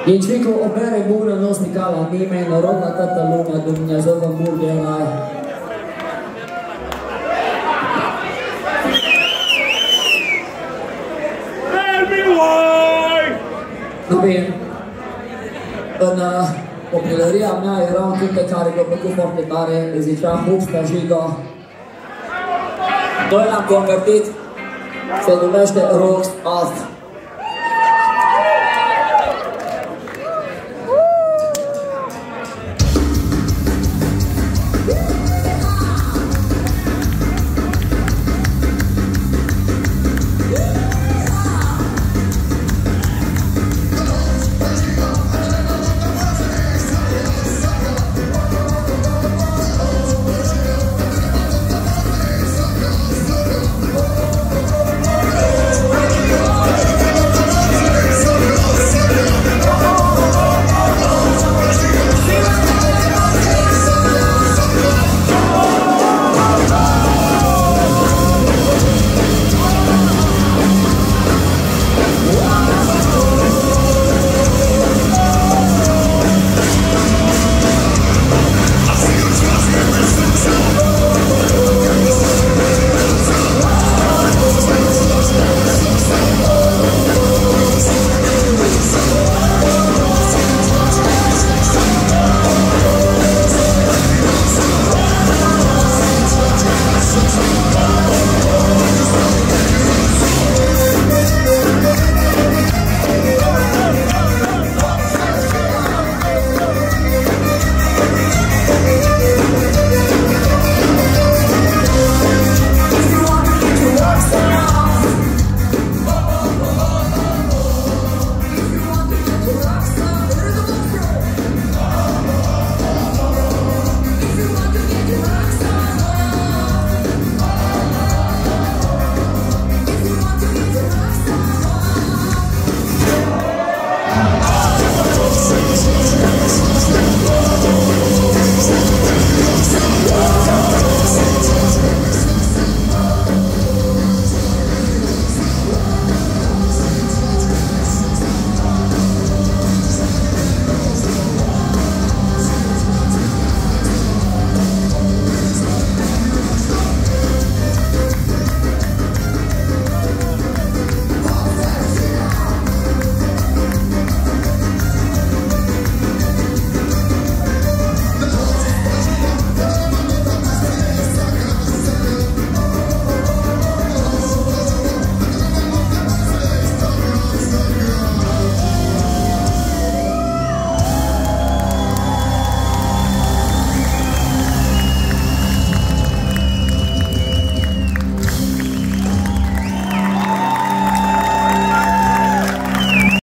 Nici cu o bere bună nu stica la nimeni, noroc la toată lumea, Dumnezeu vă mulge în rai. Nu bine, în copilăria mea era un cântec care mi-a plăcut foarte tare, îi zicea Huxta Jiga. Noi l-am convertit, se numește Rocks Off.